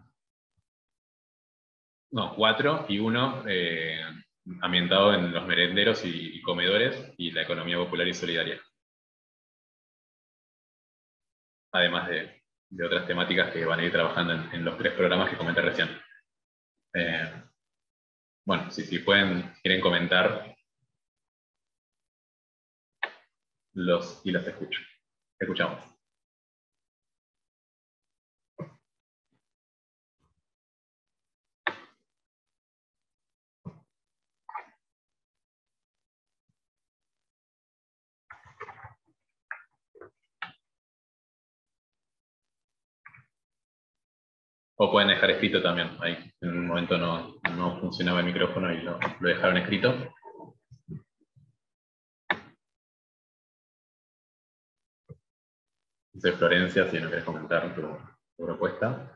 no, cuatro y uno eh, ambientado en los merenderos y, y comedores y la economía popular y solidaria. Además de, de otras temáticas que van a ir trabajando en, en los tres programas que comenté recién. Eh, bueno, si, si pueden, quieren comentar, los y las escucho. Escuchamos. O pueden dejar escrito también. Ahí en un momento no, no funcionaba el micrófono y lo, lo dejaron escrito. Dice Florencia, si no querés comentar tu, tu propuesta.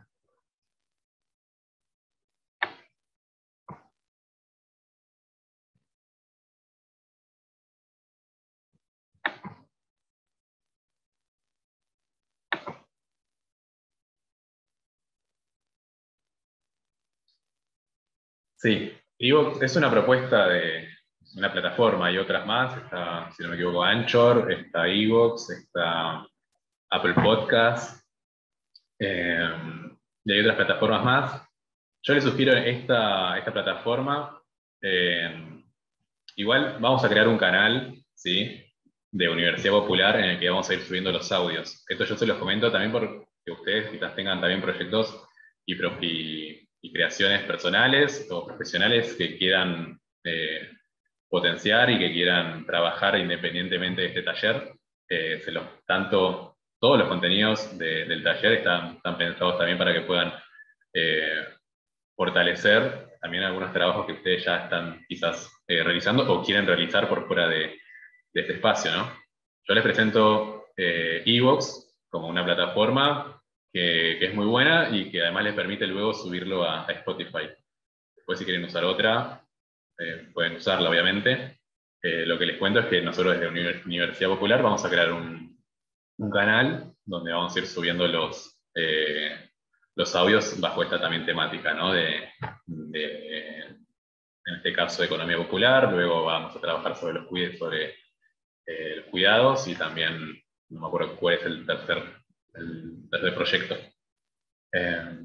Sí, Evox es una propuesta de una plataforma y otras más. Está, si no me equivoco, Anchor, está Evox, está Apple Podcast, eh, y hay otras plataformas más. Yo les sugiero esta, esta plataforma. Eh, igual vamos a crear un canal, ¿sí?, de Universidad Popular en el que vamos a ir subiendo los audios. Esto yo se los comento también porque ustedes quizás tengan también proyectos y, pro, y, y creaciones personales o profesionales que quieran eh, potenciar y que quieran trabajar independientemente de este taller. Eh, se los, tanto todos los contenidos de, del taller están, están pensados también para que puedan eh, fortalecer también algunos trabajos que ustedes ya están quizás eh, realizando o quieren realizar por fuera de, de este espacio, ¿no? Yo les presento eh, Evox como una plataforma que, que es muy buena y que además les permite luego subirlo a, a Spotify. Después si quieren usar otra, eh, pueden usarla obviamente. Eh, lo que les cuento es que nosotros desde Univers Universidad Popular vamos a crear un, un canal donde vamos a ir subiendo los, eh, los audios bajo esta también temática, ¿no? De, de, en este caso, de economía popular. Luego vamos a trabajar sobre los cuidados, sobre eh, los cuidados y también, no me acuerdo cuál es el tercer, el tercer proyecto. Eh,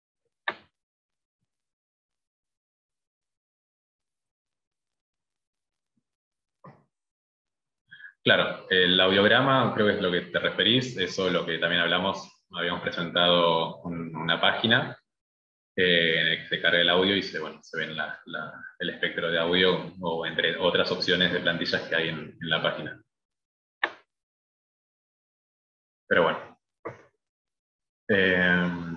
Claro, el audiograma creo que es lo que te referís, eso es lo que también hablamos, habíamos presentado un, una página eh, en el que se carga el audio y se, bueno, se ven la, la, el espectro de audio o entre otras opciones de plantillas que hay en, en la página. Pero bueno. Eh,